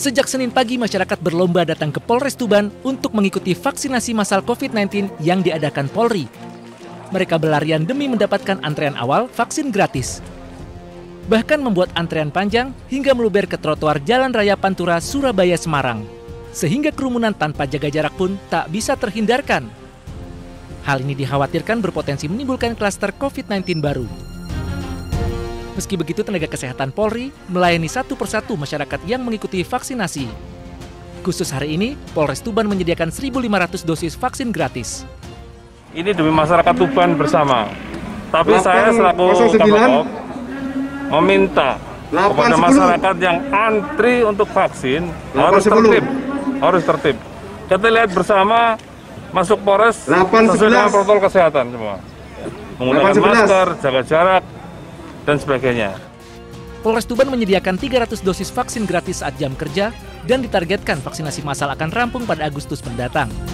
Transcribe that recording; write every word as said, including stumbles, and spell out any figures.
Sejak Senin pagi, masyarakat berlomba datang ke Polres Tuban untuk mengikuti vaksinasi massal covid sembilan belas yang diadakan Polri. Mereka berlarian demi mendapatkan antrean awal vaksin gratis. Bahkan membuat antrean panjang hingga meluber ke trotoar Jalan Raya Pantura, Surabaya, Semarang. Sehingga kerumunan tanpa jaga jarak pun tak bisa terhindarkan. Hal ini dikhawatirkan berpotensi menimbulkan klaster covid sembilan belas baru. Meski begitu, tenaga kesehatan Polri melayani satu persatu masyarakat yang mengikuti vaksinasi. Khusus hari ini, Polres Tuban menyediakan seribu lima ratus dosis vaksin gratis. Ini demi masyarakat Tuban bersama. Tapi saya selaku Kapolres meminta kepada masyarakat yang antri untuk vaksin harus tertib, harus tertib. Kita lihat bersama masuk Polres sesuai dengan protokol kesehatan semua. Menggunakan masker, jaga jarak, dan sebagainya. Polres Tuban menyediakan tiga ratus dosis vaksin gratis saat jam kerja dan ditargetkan vaksinasi massal akan rampung pada Agustus mendatang.